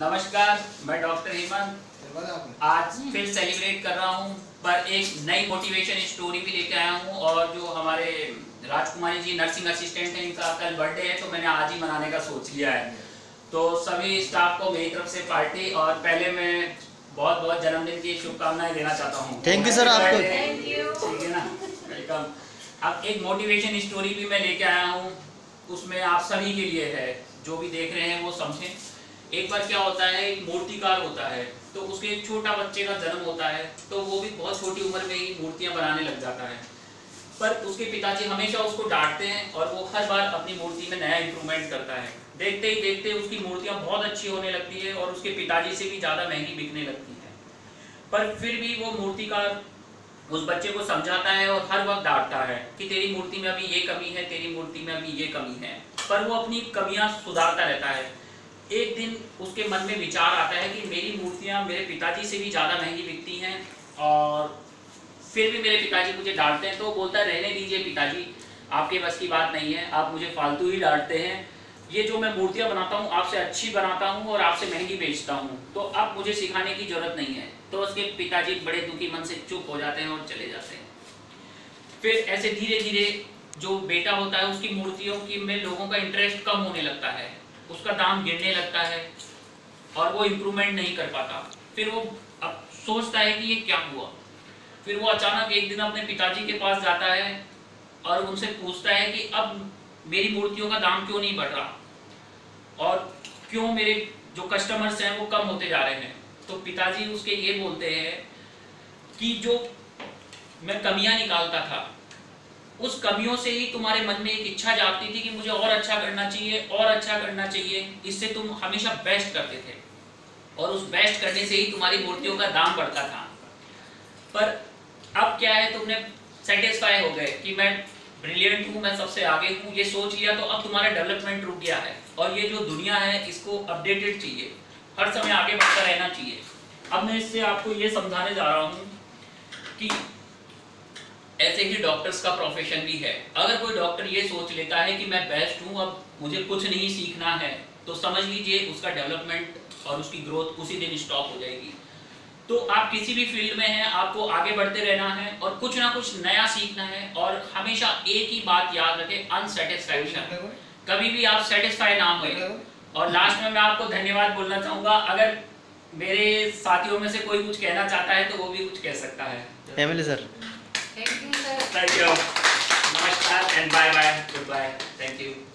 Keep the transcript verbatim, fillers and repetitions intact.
नमस्कार, मैं डॉक्टर हेमंत आज फिर सेलिब्रेट कर रहा हूँ, पर एक नई मोटिवेशन स्टोरी भी लेके आया हूँ। और जो हमारे राजकुमारी जी नर्सिंग असिस्टेंट हैं, इनका कल बर्थडे है, तो मैंने आज ही मनाने का सोच लिया है। तो सभी स्टाफ को मेरी तरफ से पार्टी, और पहले मैं बहुत बहुत जन्मदिन की शुभकामनाएं देना चाहता हूँ। थैंक यू सर, आपको थैंक यू। ठीक है ना, वेलकम। अब एक मोटिवेशन स्टोरी भी मैं लेके आया हूँ, उसमें आप सभी के लिए है, जो भी देख रहे हैं वो समझें। एक बार क्या होता है, एक मूर्तिकार होता है, तो उसके एक छोटा बच्चे का जन्म होता है, तो वो भी बहुत छोटी उम्र में ही मूर्तियां बनाने लग जाता है। पर उसके पिताजी हमेशा उसको डांटते हैं, और वो हर बार अपनी मूर्ति में नया इंप्रूवमेंट करता है। देखते ही देखते उसकी मूर्तियां बहुत अच्छी होने लगती है, और उसके पिताजी से भी ज़्यादा महंगी बिकने लगती है। पर फिर भी वो मूर्तिकार उस बच्चे को समझाता है और हर वक्त डांटता है कि तेरी मूर्ति में अभी ये कमी है, तेरी मूर्ति में अभी ये कमी है। पर वो अपनी कमियां सुधारता रहता है। एक दिन उसके मन में विचार आता है कि मेरी मूर्तियां मेरे पिताजी से भी ज़्यादा महंगी बिकती हैं, और फिर भी मेरे पिताजी मुझे डांटते हैं। तो वो बोलता है, रहने दीजिए पिताजी, आपके बस की बात नहीं है, आप मुझे फालतू ही डांटते हैं। ये जो मैं मूर्तियां बनाता हूँ आपसे अच्छी बनाता हूँ और आपसे महंगी बेचता हूँ, तो अब मुझे सिखाने की जरूरत नहीं है। तो उसके पिताजी बड़े दुखी मन से चुप हो जाते हैं और चले जाते हैं। फिर ऐसे धीरे धीरे जो बेटा होता है, उसकी मूर्तियों की में लोगों का इंटरेस्ट कम होने लगता है, उसका दाम गिरने लगता है, और वो इम्प्रूवमेंट नहीं कर पाता। फिर वो अब सोचता है कि ये क्या हुआ। फिर वो अचानक एक दिन अपने पिताजी के पास जाता है और उनसे पूछता है कि अब मेरी मूर्तियों का दाम क्यों नहीं बढ़ रहा, और क्यों मेरे जो कस्टमर्स हैं वो कम होते जा रहे हैं। तो पिताजी उसके ये बोलते हैं कि जो मैं कमियां निकालता था, उस कमियों से ही तुम्हारे मन में एक इच्छा जागती थी कि मुझे और अच्छा करना चाहिए, और अच्छा करना चाहिए। इससे तुम हमेशा बेस्ट करते थे, और उस बेस्ट करने से ही तुम्हारी मूर्तियों का दाम बढ़ता था। पर अब क्या है, तुमने सेटिस्फाई हो गए कि मैं ब्रिलियंट हूँ, मैं सबसे आगे हूँ, ये सोच लिया, तो अब तुम्हारा डेवलपमेंट रुक गया है। और ये जो दुनिया है, इसको अपडेटेड चाहिए, हर समय आगे बढ़ता रहना चाहिए। अब मैं इससे आपको ये समझाने जा रहा हूँ कि ऐसे ही डॉक्टर्स का प्रोफेशन भी है। अगर कोई डॉक्टर ये सोच लेता है कि मैं बेस्ट हूँ, अब मुझे कुछ नहीं सीखना है, तो समझ लीजिए उसका डेवलपमेंट और उसकी ग्रोथ उसी दिन स्टॉप हो जाएगी। तो आप किसी भी फील्ड में हैं, आपको आगे बढ़ते रहना है और कुछ ना कुछ नया सीखना है। और हमेशा एक ही बात याद रखें, अनसेटिस्फैक्शन। कभी भी आप सेटिस्फाई ना हुए। और लास्ट में मैं आपको धन्यवाद बोलना चाहूँगा। अगर मेरे साथियों में से कोई कुछ कहना चाहता है तो वो भी कुछ कह सकता है। Family sir, Thank you, sir. Thank you. Namaskar and bye bye. Goodbye. Thank you.